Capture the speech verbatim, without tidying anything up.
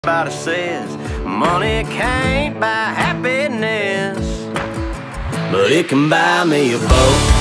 Everybody says money can't buy happiness, but it can buy me a boat.